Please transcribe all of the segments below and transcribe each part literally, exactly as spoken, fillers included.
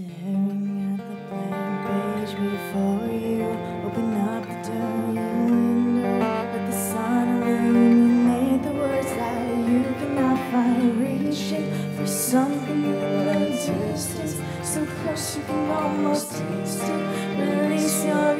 Staring at the blank page before you, open up the door, you wonder. Let the sun illuminate the words that you cannot find. Reaching for something in the distance, so close you can almost taste it. Release your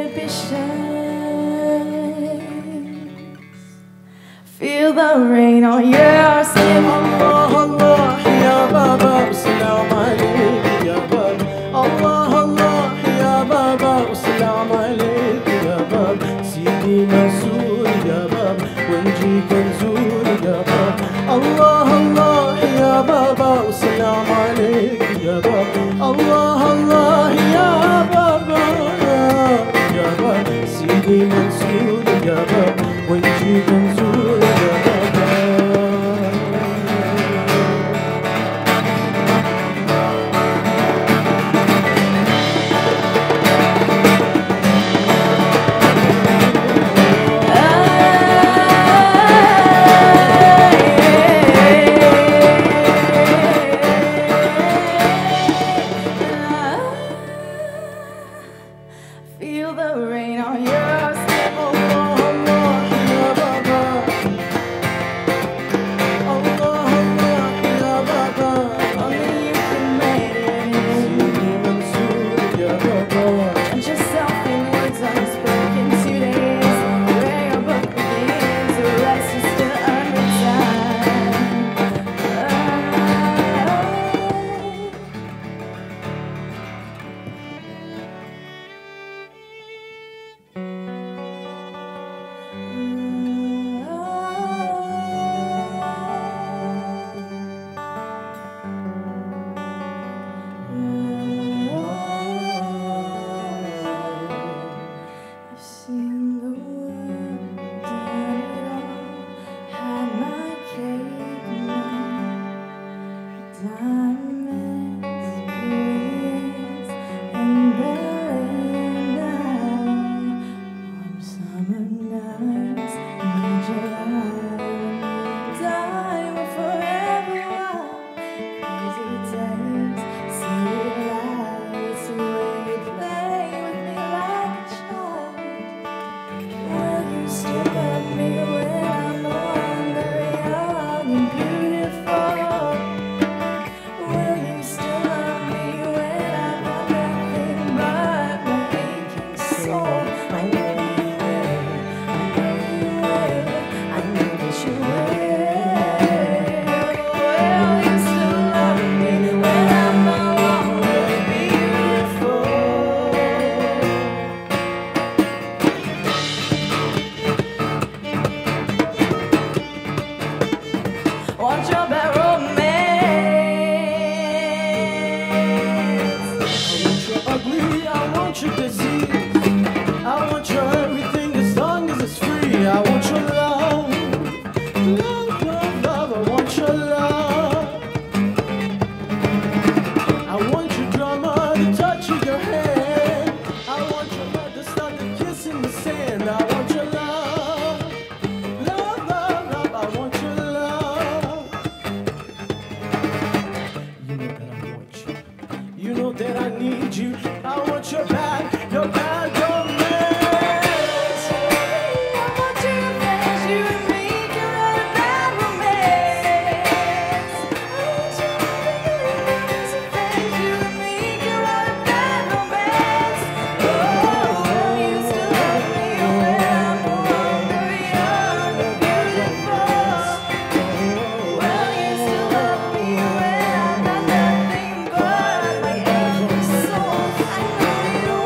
inhibitions. Feel the rain on your skin. Allah Allah ya baba, salam alayk ya baba. Allah Allah ya baba, salam alayk ya baba. Sidi Mansur ya baba, Wenji Kanzur ya baba. Allah Allah ya baba, salam alayk ya baba. Allah Allah ya baba, ya baba. Sidi Mansur ya baba, Wenji Kanzur ya baba. Feel the rain on your skin. Allah Allah ya baba. Allah Allah ya baba. Only you can make it. Sidi Mansur ya baba. Drench yourself in words unspoken. Two days where your book begins. The rest is still unwritten. I've seen the world, done it all, had my cake now. Diamonds, brilliance, and brilliant now. Warm summer nights in July, time forever wild. Crazy days, city lights, way you play with me like a child. Will you still love me when I'm no longer young and beautiful? Will you still love me when I've got nothing but my aching soul? I know you will, I know you will, I know that you will. Will you still love me when I'm no longer beautiful? Want your bad romance? I want your ugly, I want your disease. I want your everything as long as it's free. I want your love, love, love, love. I want your love. I want your drama, the touch of your hand. I want your love to start the kiss in the sand. I want your love, love, love, love. I want your love. You know that I want you. You know that I need you. I want your bad, your bad romance. I want you to flash you and make your own bad romance. I want you to flash you and make your own bad romance. Oh, will you still love me when I'm no longer young and beautiful? Will you still love me when I've got nothing but my aching soul? I know you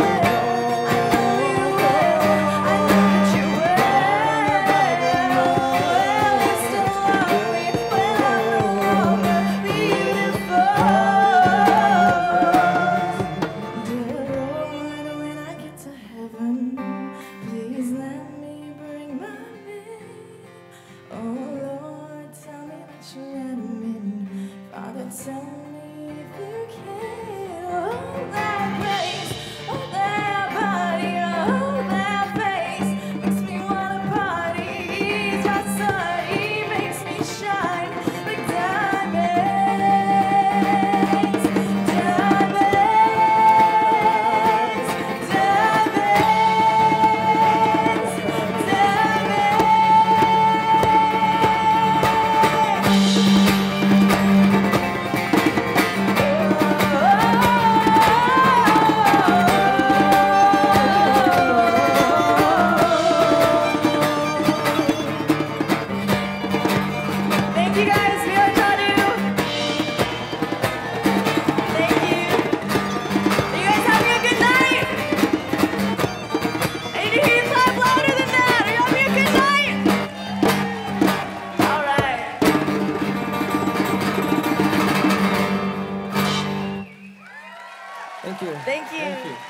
Thank you. Thank you.